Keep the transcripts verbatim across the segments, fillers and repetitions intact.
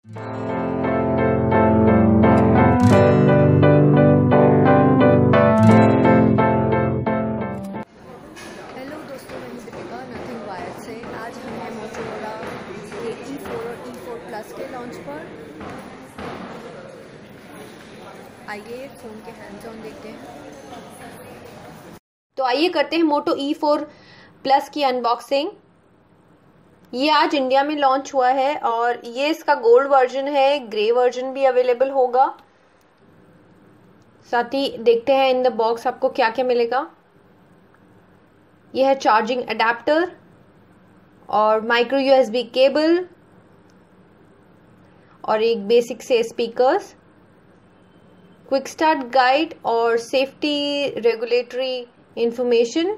दोस्तों, मैं Deepika nothing wire से। आज हम हैं मोटोरोला के ई फोर और ई फोर प्लस के लॉन्च पर। आइए फ़ोन के हैंड्स ऑन देखते हैं। तो आइए करते हैं मोटो ई फोर प्लस की अनबॉक्सिंग। ये आज इंडिया में लॉन्च हुआ है और ये इसका गोल्ड वर्जन है, ग्रे वर्जन भी अवेलेबल होगा। साथ ही देखते हैं इन द बॉक्स आपको क्या क्या मिलेगा। यह है चार्जिंग अडेप्टर और माइक्रो यूएसबी केबल और एक बेसिक से स्पीकर्स, क्विक स्टार्ट गाइड और सेफ्टी रेगुलेटरी इंफॉर्मेशन।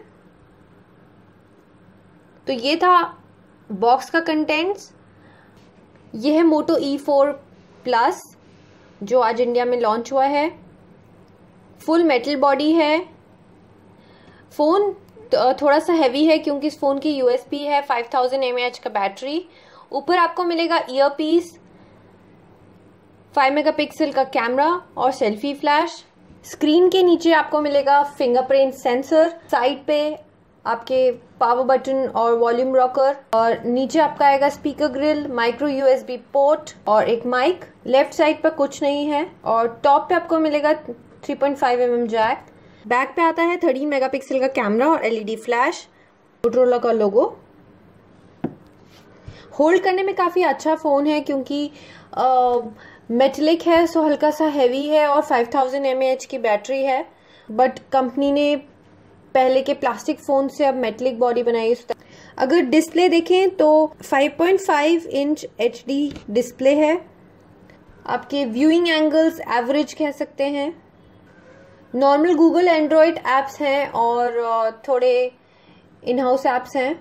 तो ये था बॉक्स का कंटेंट्स। ये है मोटो ई फोर प्लस जो आज इंडिया में लॉन्च हुआ है। फुल मेटल बॉडी है। फ़ोन थोड़ा सा हैवी है क्योंकि इस फ़ोन की यूएसबी है five thousand M A H का बैटरी। ऊपर आपको मिलेगा ईयर पीस, फाइव मेगापिक्सल का कैमरा और सेल्फी फ्लैश। स्क्रीन के नीचे आपको मिलेगा फिंगरप्रिंट सेंसर। साइड पे आपके पावर बटन और वॉल्यूम रॉकर और नीचे आपका आएगा speaker grille, micro USB port और एक माइक। लेफ्ट साइड पर कुछ नहीं है और टॉप पे आपको मिलेगा three point five M M jack. Back पे आता है थर्टीन मेगापिक्सल का कैमरा और एलईडी फ्लैश, मोटोरोला का लोगो। होल्ड करने में काफ़ी अच्छा फ़ोन है क्योंकि मेटलिक है, सो हल्का सा हैवी है और five thousand M A H की बैटरी है। बट कंपनी ने पहले के प्लास्टिक फ़ोन से अब मेटलिक बॉडी बनाई है। अगर डिस्प्ले देखें तो five point five inch H D display है। आपके व्यूइंग एंगल्स एवरेज कह सकते हैं। नॉर्मल गूगल एंड्रॉयड ऐप्स हैं और थोड़े इन हाउस ऐप्स हैं।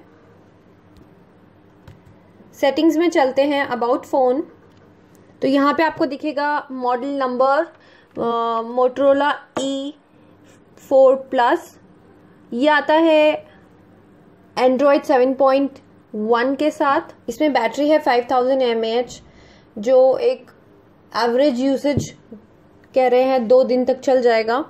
सेटिंग्स में चलते हैं, अबाउट फ़ोन। तो यहाँ पे आपको दिखेगा model number Motorola E four plus. ये आता है एंड्रॉयड सेवन पॉइंट वन के साथ। इसमें बैटरी है five thousand M A H जो एक एवरेज यूसेज कह रहे हैं दो दिन तक चल जाएगा।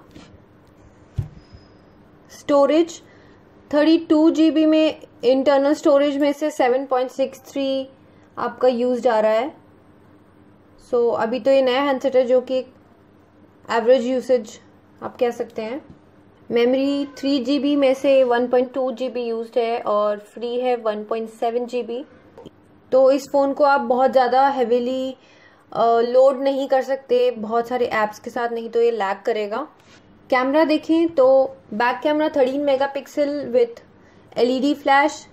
Storage thirty two G B में इंटरनल स्टोरेज में से सेवन पॉइंट सिक्स थ्री आपका यूज जा रहा है। सो so, अभी तो ये नया हैंडसेट है जो कि एवरेज यूसेज आप कह सकते हैं। मेमोरी थ्री जी बी में से one point two G B used है और फ्री है one point seven G B. तो इस फ़ोन को आप बहुत ज़्यादा हैवीली लोड नहीं कर सकते बहुत सारे ऐप्स के साथ, नहीं तो ये लैग करेगा। कैमरा देखें तो back camera thirteen megapixel with LED flash.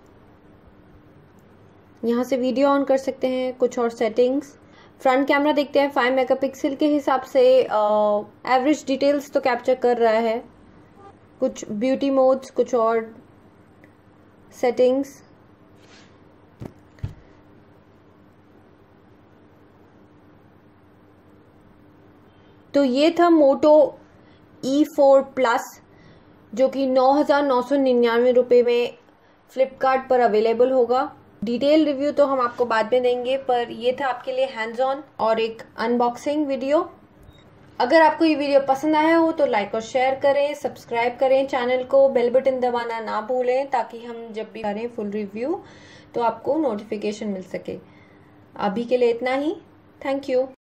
यहाँ से वीडियो ऑन कर सकते हैं, कुछ और सेटिंग्स। फ्रंट कैमरा देखते हैं, फाइव मेगापिक्सल के हिसाब से एवरेज डिटेल्स तो कैप्चर कर रहा है। कुछ ब्यूटी मोड्स, कुछ और सेटिंग्स। तो ये था मोटो ई फोर प्लस जो कि नौ हज़ार नौ सौ निन्यानवे रुपये में फ्लिपकार्ट पर अवेलेबल होगा। डिटेल रिव्यू तो हम आपको बाद में देंगे, पर ये था आपके लिए हैंड्स ऑन और एक अनबॉक्सिंग वीडियो। अगर आपको ये वीडियो पसंद आया हो तो लाइक और शेयर करें, सब्सक्राइब करें चैनल को, बेल बटन दबाना ना भूलें ताकि हम जब भी करें फुल रिव्यू तो आपको नोटिफिकेशन मिल सके। अभी के लिए इतना ही। Thank you.